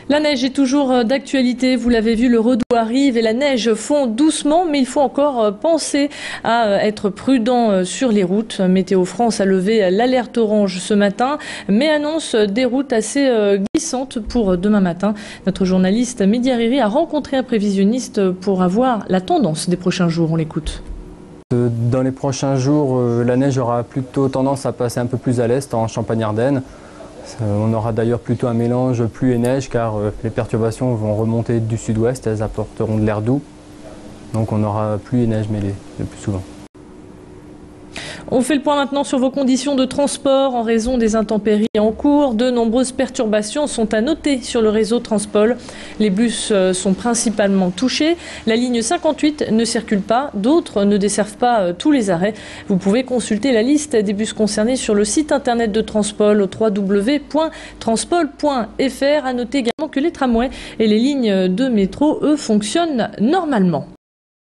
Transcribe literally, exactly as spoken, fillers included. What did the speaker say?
La neige est toujours d'actualité, vous l'avez vu, le redout arrive et la neige fond doucement, mais il faut encore penser à être prudent sur les routes. Météo France a levé l'alerte orange ce matin, mais annonce des routes assez glissantes pour demain matin. Notre journaliste Média Riri a rencontré un prévisionniste pour avoir la tendance des prochains jours. On l'écoute. Dans les prochains jours, la neige aura plutôt tendance à passer un peu plus à l'est, en Champagne-Ardenne. On aura d'ailleurs plutôt un mélange pluie et neige car les perturbations vont remonter du sud-ouest, elles apporteront de l'air doux. Donc on aura pluie et neige mêlées le plus souvent. On fait le point maintenant sur vos conditions de transport en raison des intempéries en cours. De nombreuses perturbations sont à noter sur le réseau Transpol. Les bus sont principalement touchés. La ligne cinquante-huit ne circule pas, d'autres ne desservent pas tous les arrêts. Vous pouvez consulter la liste des bus concernés sur le site internet de Transpol au w w w point transpol point f r. À noter également que les tramways et les lignes de métro, eux, fonctionnent normalement.